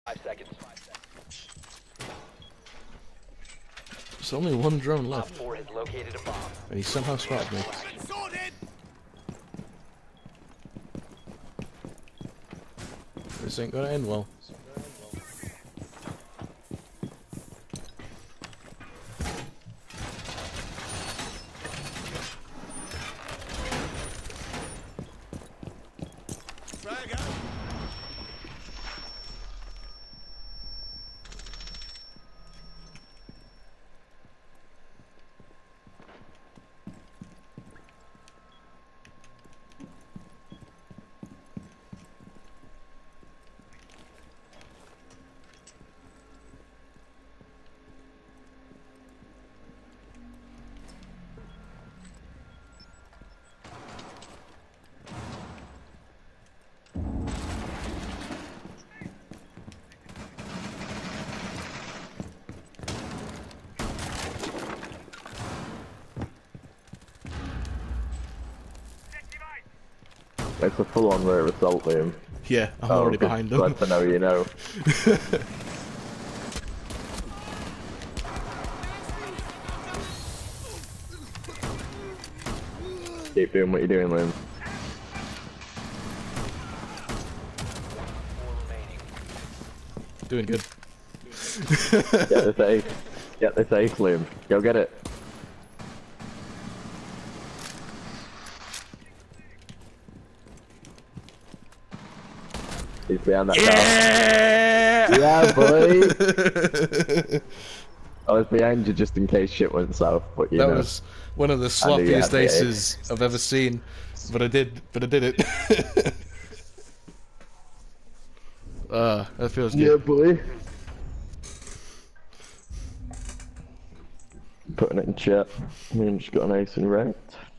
5 seconds. There's only one drone Op left, 4 has located a bomb. and he somehow spotted me. This ain't gonna end well. It's a full-on rare assault, Liam. Yeah, I'm already behind them. Glad to know you know. Keep doing what you're doing, Liam. 4 remaining. Doing good. Get this ace. Get this ace, Liam. Go get it. He's behind that car. Yeah, boy! I was behind you just in case shit went south, but you know. That was one of the sloppiest aces I've ever seen, but I did it. That feels good. Yeah, boy. Putting it in chat. I mean, just got an ace in ranked.